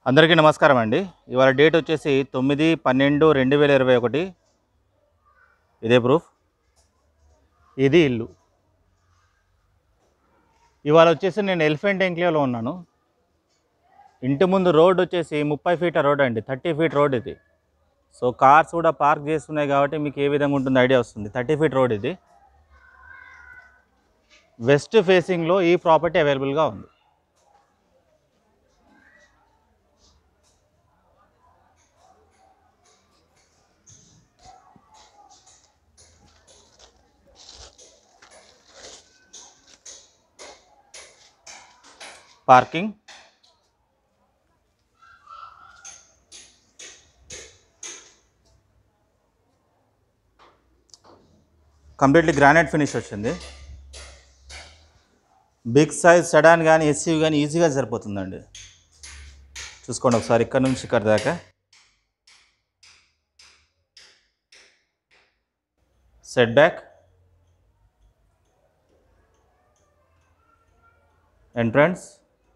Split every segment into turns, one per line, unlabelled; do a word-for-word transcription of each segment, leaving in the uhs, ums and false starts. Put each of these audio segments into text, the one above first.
అందరికీ నమస్కారం అండి. ఇవాళ డేట్ వచ్చేసి తొమ్మిది పన్నెండు రెండు వేల ఇరవై ఒకటి. ఇదే ప్రూఫ్. ఇది ఇల్లు. ఇవాళ వచ్చేసి నేను ఎలిఫెంట్ ఎంక్లేవ్లో ఉన్నాను. ఇంటి ముందు రోడ్ వచ్చేసి ముప్పై ఫీట్ రోడ్ అండి, థర్టీ ఫీట్ రోడ్ ఇది. సో కార్స్ కూడా పార్క్ చేస్తున్నాయి కాబట్టి మీకు ఏ విధంగా ఉంటుంది ఐడియా వస్తుంది. థర్టీ ఫీట్ రోడ్ ఇది. వెస్ట్ ఫేసింగ్లో ఈ ప్రాపర్టీ అవైలబుల్గా ఉంది. పార్కింగ్, కంప్లీట్లీ గ్రానైట్ ఫినిష్ వచ్చింది. బిగ్ సైజ్ సెడాన్ కానీ ఎస్యూవి కానీ ఈజీగా సరిపోతుందండి. చూసుకోండి ఒకసారి ఇక్కడ నుంచి ఇక్కడ దాకా. Set back, entrance,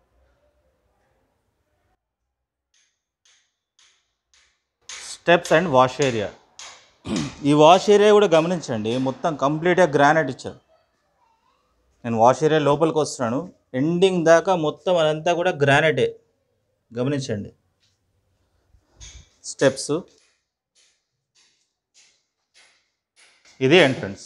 steps and wash area. ఈ వాష్ ఏరియా కూడా గమనించండి, మొత్తం కంప్లీట్గా గ్రానైట్ ఇచ్చారు. నేను వాష్ ఏరియా లోపలికి వస్తున్నాను, ఎండింగ్ దాకా మొత్తం అదంతా కూడా గ్రానైటే. గమనించండి. స్టెప్స్, ఇది ఎంట్రన్స్.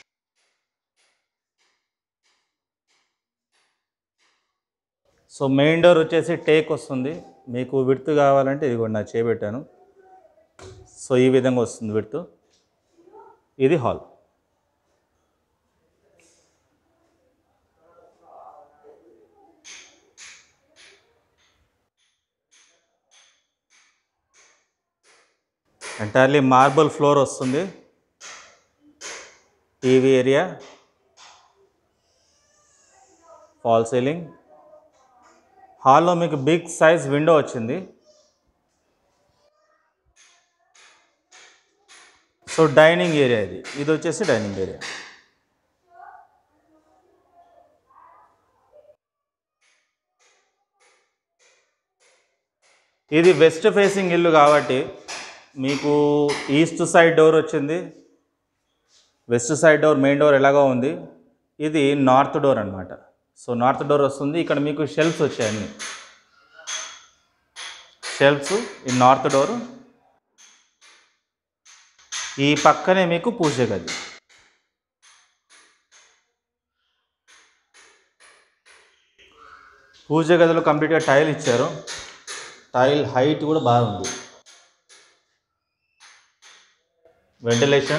సో మెయిన్ డోర్ వచ్చేసి టేక్ వస్తుంది. మీకు విడ్త్ కావాలంటే ఇది కూడా నాకు చేయబెట్టాను. సో ఈ విధంగా వస్తుంది విడ్త్. ఇది హాల్. ఎంటైర్లీ మార్బుల్ ఫ్లోర్ వస్తుంది. TV area, fall ceiling. హాల్లో మీకు బిగ్ సైజ్ విండో వచ్చింది. సో డైనింగ్ ఏరియా ఇది. ఇది వచ్చేసి డైనింగ్ ఏరియా. ఇది వెస్ట్ ఫేసింగ్ ఇల్లు కాబట్టి మీకు ఈస్ట్ సైడ్ డోర్ వచ్చింది. West side door main door ఎలాగో ఉంది. ఇది నార్త్ డోర్ అనమాట. సో నార్త్ డోర్ వస్తుంది. ఇక్కడ మీకు షెల్ఫ్స్ వచ్చాయండి. షెల్ఫ్స్ ఈ నార్త్ డోర్. ఈ పక్కనే మీకు పూజ గది. పూజ గదిలో కంప్లీట్గా టైల్ ఇచ్చారు. టైల్ హైట్ కూడా బాగుంది. వెంటిలేషన్.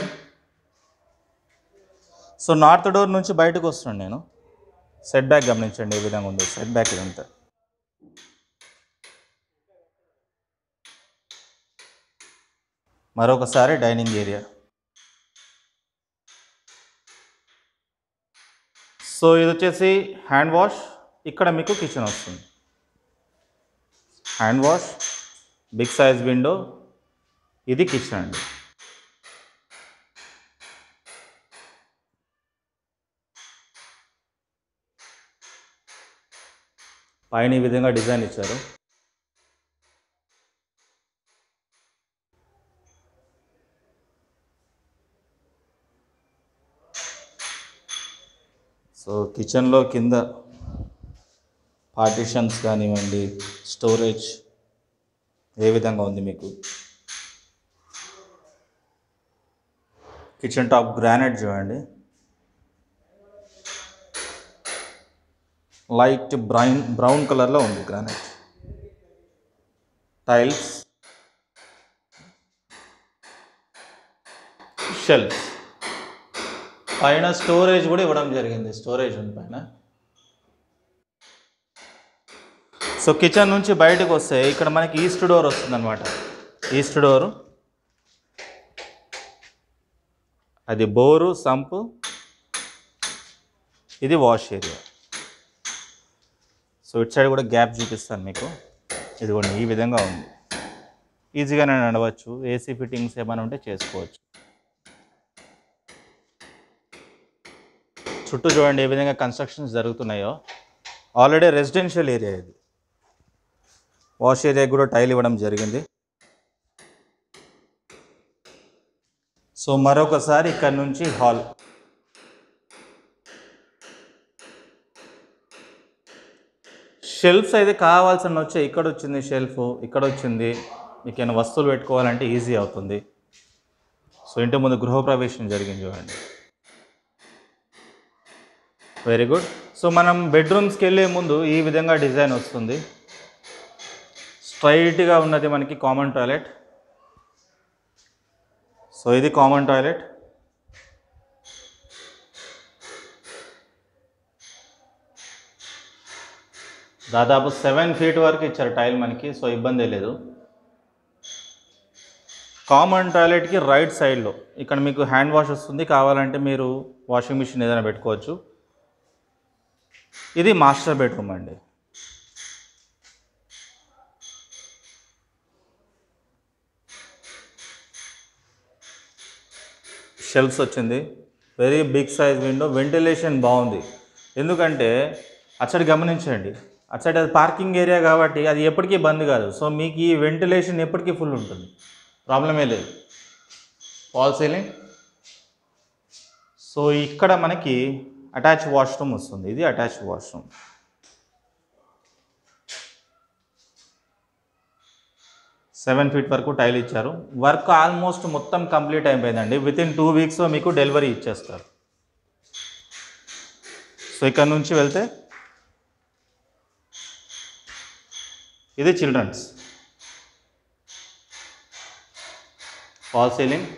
సో నార్త్ డోర్ నుంచి బయటకు వస్తున్నాను నేను. సెట్ బ్యాక్ గమనించండి ఏ విధంగా ఉంది. సెట్ బ్యాక్ ఇదంతా. మరొకసారి డైనింగ్ ఏరియా. సో ఇది వచ్చేసి హ్యాండ్ వాష్. ఇక్కడ మీకు కిచెన్ వస్తుంది. Hand wash, big size window. ఇది కిచెన్ అండి. పైన ఈ విధంగా డిజైన్ ఇచ్చారు. సో కిచెన్లో కింద పార్టిషన్స్ కానివ్వండి, స్టోరేజ్ ఏ విధంగా ఉంది మీకు. కిచెన్ టాప్ గ్రానైట్ చూడండి. లైట్ బ్రౌన్ బ్రౌన్ కలర్లో ఉంది గ్రానైట్. Tiles, shelves. పైన స్టోరేజ్ కూడా ఇవ్వడం జరిగింది. స్టోరేజ్ ఉంది పైన. సో కిచెన్ నుంచి బయటకు వస్తే ఇక్కడ మనకి ఈస్ట్ డోర్ వస్తుంది అనమాట. ఈస్ట్ డోరు, అది బోరు, సంపు. ఇది వాష్ ఏరియా. సో ఇటు సైడ్ కూడా గ్యాప్ చూపిస్తాను మీకు. ఇదిగోండి ఈ విధంగా ఉంది. ఈజీగానే నడవచ్చు. ఏసీ ఫిట్టింగ్స్ ఏమైనా ఉంటే చేసుకోవచ్చు. చుట్టూ చూడండి ఏ విధంగా కన్స్ట్రక్షన్స్ జరుగుతున్నాయో. ఆల్రెడీ రెసిడెన్షియల్ ఏరియా ఇది. వాష్ ఏరియా కూడా టైల్ ఇవ్వడం జరిగింది. సో మరొకసారి ఇక్కడ నుంచి హాల్. షెల్ఫ్స్ అయితే కావాల్సిన వచ్చే ఇక్కడ వచ్చింది షెల్ఫ్, ఇక్కడ వచ్చింది. మీకు ఏమైనా వస్తువులు పెట్టుకోవాలంటే ఈజీ అవుతుంది. సో ఇంటి ముందు గృహప్రవేశం జరిగింది చూడండి. Very good. సో మనం బెడ్రూమ్స్కి వెళ్ళే ముందు ఈ విధంగా డిజైన్ వస్తుంది. స్ట్రైట్గా ఉన్నది మనకి కామన్ టాయిలెట్. సో ఇది కామన్ టాయిలెట్. దాదాపు సెవెన్ ఫీట్ వరకు ఇచ్చారు టైల్ మనకి, సో ఇబ్బంది లేదు. కామన్ టాయిలెట్కి రైట్ సైడ్లో ఇక్కడ మీకు హ్యాండ్ వాష్ వస్తుంది, కావాలంటే మీరు వాషింగ్ మిషన్ ఏదైనా పెట్టుకోవచ్చు. ఇది మాస్టర్ బెడ్రూమ్ అండి. షెల్ఫ్స్ వచ్చింది, very big size window, ventilation బాగుంది. ఎందుకంటే అచ్చడి గమనించండి, అచ్చడి అది పార్కింగ్ ఏరియా కాబట్టి అది ఎప్పటికీ బంద్ కాదు. సో మీకు ఈ వెంటిలేషన్ ఎప్పటికీ ఫుల్ ఉంటుంది, ప్రాబ్లమే లేదు. Fall ceiling. సో ఇక్కడ మనకి అటాచ్ వాష్రూమ్ వస్తుంది, ఇది అటాచ్ వాష్రూమ్. సెవెన్ ఫీట్ వరకు టైల్ ఇచ్చారు. వర్క్ ఆల్మోస్ట్ మొత్తం కంప్లీట్ అయిపోయిందండి. విత్ ఇన్ టూ వీక్స్లో మీకు డెలివరీ ఇచ్చేస్తారు. సో ఇక్కడ నుంచి వెళ్తే ఇది children's. Fall ceiling,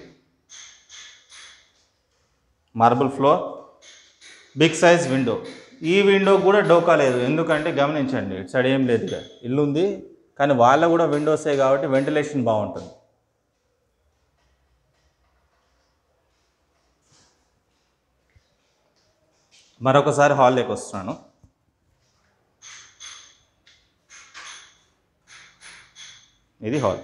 marble floor, big size window. ఈ విండో కూడా డోకా లేదు, ఎందుకంటే గమనించండి ఇటు సైడ్ ఏం లేదు, ఇక ఇల్లు ఉంది కానీ వాళ్ళ కూడా విండోసే కాబట్టి వెంటిలేషన్ బాగుంటుంది. మరొకసారి హాల్లోకి వస్తున్నాను. ఇది హాల్,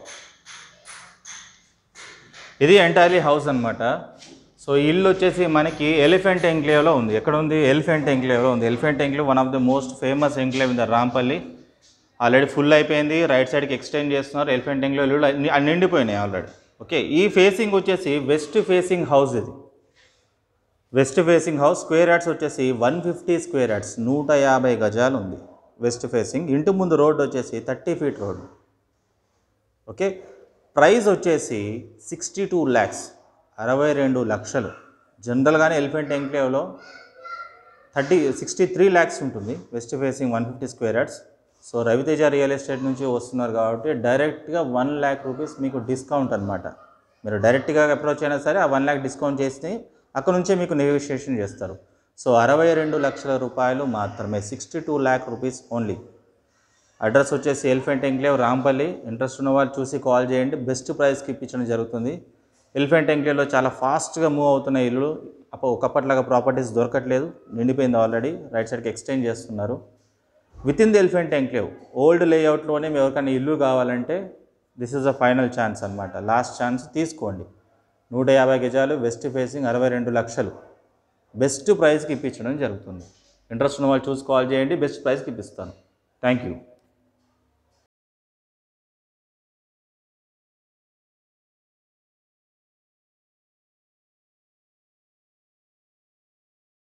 ఇది ఎంటైర్లీ హౌస్ అనమాట. సో ఇల్లు వచ్చేసి మనకి ఎలిఫెంట్ ఎంక్లేవ్లో ఉంది. ఎక్కడ ఉంది? ఎలిఫెంట్ ఎంక్లేవ్లో ఉంది. Elephant enclave one of the most famous enclave in the Rampally. Already full అయిపోయింది, రైట్ సైడ్కి ఎక్స్టెండ్ చేస్తున్నారు. ఎలిఫెంట్ ఎంక్లేవ్ నిండిపోయినాయి ఆల్రెడీ. ఓకే, ఈ ఫేసింగ్ వచ్చేసి వెస్ట్ ఫేసింగ్ హౌస్. ఇది west facing house. Square yards వచ్చేసి వన్ ఫిఫ్టీ స్క్వేర్ యార్డ్స్, నూట యాభై గజాలు ఉంది వెస్ట్ ఫేసింగ్. ఇంటి ముందు రోడ్డు వచ్చేసి thirty feet road. Okay, price వచ్చేసి సిక్స్టీ టూ ల్యాక్స్, అరవై రెండు లక్షలు. జనరల్గానే ఎలిఫెంట్ ఎంక్లేవ్లో థర్టీ సిక్స్టీ త్రీ ల్యాక్స్ ఉంటుంది west facing one fifty square yards. So Raviteja real estate నుంచి వస్తున్నారు కాబట్టి డైరెక్ట్గా వన్ ల్యాక్ రూపీస్ మీకు డిస్కౌంట్ అనమాట. మీరు డైరెక్ట్గా అప్రోచ్ అయినా సరే ఆ వన్ ల్యాక్ డిస్కౌంట్ చేసి అక్కడ నుంచే మీకు నెగోషియేషన్ చేస్తారు. సో అరవై రెండు లక్షల రూపాయలు మాత్రమే, sixty two lakh rupees only. Address వచ్చేసి ఎలిఫెంట్ ఎంక్లేవ్ రాంపల్లి. ఇంట్రెస్ట్ ఉన్న వాళ్ళు చూసి కాల్ చేయండి, బెస్ట్ ప్రైస్కి ఇప్పించడం జరుగుతుంది. ఎలిఫెంట్ ఎంక్లేవ్లో చాలా ఫాస్ట్గా మూవ్ అవుతున్న ఇల్లు, అప్పుడు ఒకప్పటిలాగా ప్రాపర్టీస్ దొరకట్లేదు, నిండిపోయింది ఆల్రెడీ. రైట్ సైడ్కి ఎక్స్టెండ్ చేస్తున్నారు. Within the elephant enclave old లేఅవుట్లోనే ఎవరికైనా ఇల్లు కావాలంటే this is a final chance అనమాట, లాస్ట్ ఛాన్స్ తీసుకోండి. నూట యాభై గజాలు వెస్ట్ ఫేసింగ్, అరవై రెండు లక్షలు బెస్ట్ ప్రైస్కి ఇప్పించడం జరుగుతుంది. ఇంట్రెస్ట్ ఉన్న వాళ్ళు చూసి కాల్ చేయండి, బెస్ట్ ప్రైస్కి ఇప్పిస్తాను. Thank you.